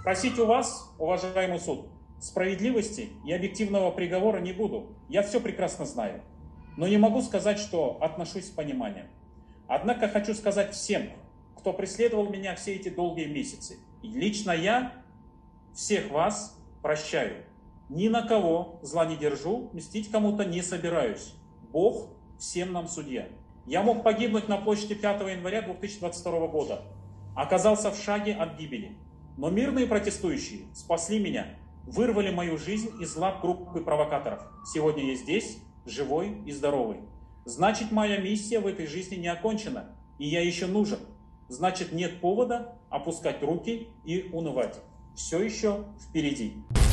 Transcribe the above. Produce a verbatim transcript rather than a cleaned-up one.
Просить у вас, уважаемый суд, справедливости и объективного приговора не буду. Я все прекрасно знаю. Но не могу сказать, что отношусь с пониманием. Однако хочу сказать всем, кто преследовал меня все эти долгие месяцы. И лично я всех вас прощаю. Ни на кого зла не держу, мстить кому-то не собираюсь. Бог всем нам судья. Я мог погибнуть на площади пятого января две тысячи двадцать второго года. Оказался в шаге от гибели. Но мирные протестующие спасли меня, вырвали мою жизнь из лап группы провокаторов. Сегодня я здесь, живой и здоровый. Значит, моя миссия в этой жизни не окончена, и я еще нужен. Значит, нет повода опускать руки и унывать. Все еще впереди.